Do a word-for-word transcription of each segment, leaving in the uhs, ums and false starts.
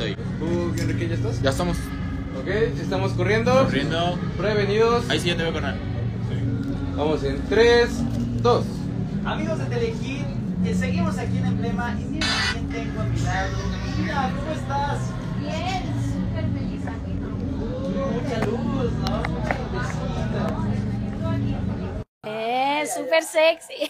estoy. ¿Tú, Enrique, ya estás? Ya estamos Ok, estamos corriendo. corriendo. Prevenidos. Ahí sí ya te veo, carnal. Vamos en tres, dos. Amigos de Telehit, eh, seguimos aquí en Emblema y miren quién tengo a mi lado. Mira, ¿cómo estás? Bien, súper feliz aquí, ¿no? Mucha luz, ¿no? Mucha lucecita. Eh, súper sexy.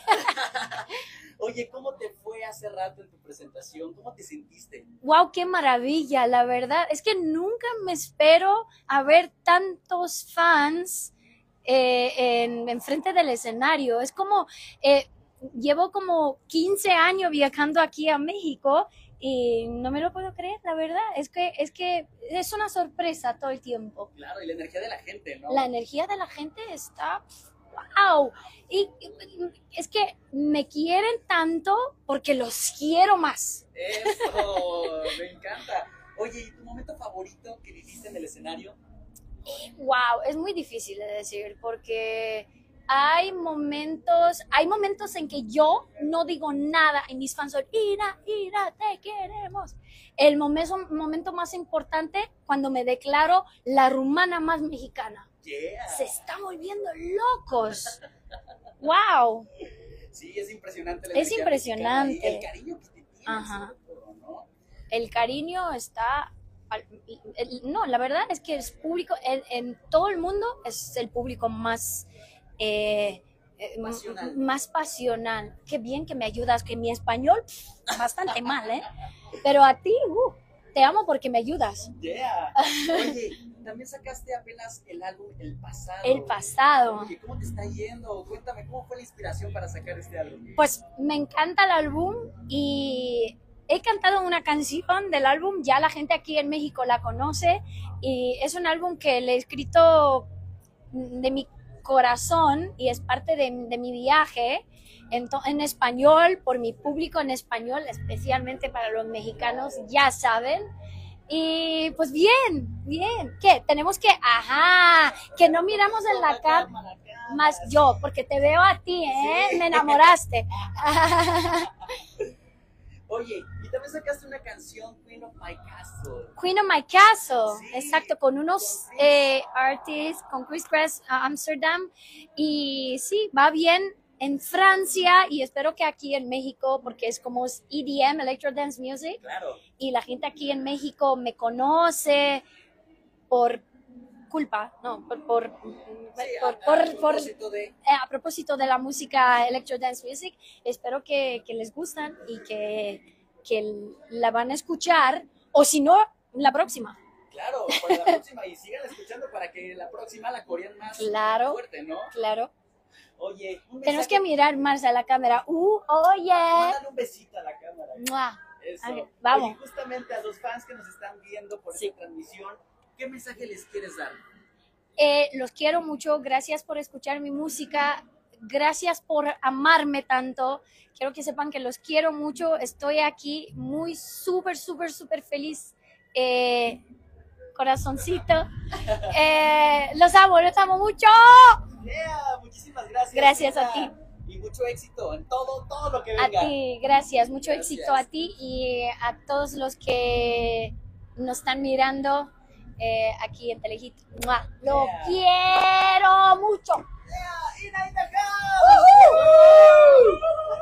Oye, ¿cómo te fue hace rato en tu presentación? ¿Cómo te sentiste? Wow, qué maravilla, la verdad. Es que nunca me espero a ver tantos fans eh, en, en frente del escenario. Es como, eh, llevo como quince años viajando aquí a México y no me lo puedo creer, la verdad. Es que, es que es una sorpresa todo el tiempo. Claro, y la energía de la gente, ¿no? La energía de la gente está... ¡Wow! Y y es que me quieren tanto porque los quiero más. Eso, me encanta. Oye, ¿y tu momento favorito que viviste en el escenario? ¡Wow! Es muy difícil de decir porque hay momentos, hay momentos en que yo no digo nada y mis fans son, Ira, Ira, te queremos. El momento, momento más importante cuando me declaro la rumana más mexicana. Yeah. Se están volviendo locos. ¡Wow! Sí, es impresionante. La Es energía impresionante. mexicana y el cariño que te tienen, Ajá. sobre todo, ¿no? El cariño está... al- el- no, la verdad es que el público, en, en todo el mundo, es el público más... eh, eh, m- Pasional. más pasional. Qué bien que me ayudas, que mi español, pff, bastante mal, ¿eh? Pero a ti, uh, te amo porque me ayudas. Yeah. Oye, también sacaste apenas el álbum El Pasado. El pasado. Oye, ¿cómo te está yendo? Cuéntame, ¿cómo fue la inspiración para sacar este álbum? Pues me encanta el álbum y he cantado una canción del álbum, ya la gente aquí en México la conoce y es un álbum que le he escrito de mi corazón y es parte de, de mi viaje en, to- en español, por mi público en español, especialmente para los mexicanos, ya saben. Y pues bien, bien. ¿Qué? Tenemos que, ajá, que no miramos en la cara, más yo, porque te veo a ti, ¿eh? Sí. Me enamoraste. Oye, y también sacaste una canción, Queen of My Castle. Queen of My Castle, Sí. exacto, con unos eh, artists, con Chris Crest a Amsterdam. Y sí, va bien en Francia y espero que aquí en México, porque es como es E D M, Electro Dance Music, Claro. y la gente aquí en México me conoce por culpa, no, por, por, Sí, por, a, por- a por- propósito de... eh, a propósito de la música Electro Dance Music, espero que, que les gustan y que, que la van a escuchar, o si no, la próxima. Claro, para la próxima, y sigan escuchando para que la próxima la corean más Claro. fuerte, ¿no? Claro. Oye, un Tenemos mensaje- que mirar más a la cámara. Uh, oye. Mándale un besito a la cámara. Mua. Eso. Ok, vamos. Oye, justamente a los fans que nos están viendo por Sí. esta transmisión, ¿qué mensaje les quieres dar? Eh, los quiero mucho. Gracias por escuchar mi música. Gracias por amarme tanto. Quiero que sepan que los quiero mucho. Estoy aquí muy súper, súper, súper feliz. Eh, corazoncito. Eh, los amo, los amo mucho. Yeah, muchísimas gracias. Gracias a Tina. Y mucho éxito en todo, todo lo que A venga. ti, gracias. Mucho Gracias. éxito a ti y a todos los que nos están mirando eh, aquí en Telehit. ¡Mua! Lo Yeah. quiero mucho. Yeah, in the house. ¡Woohoo!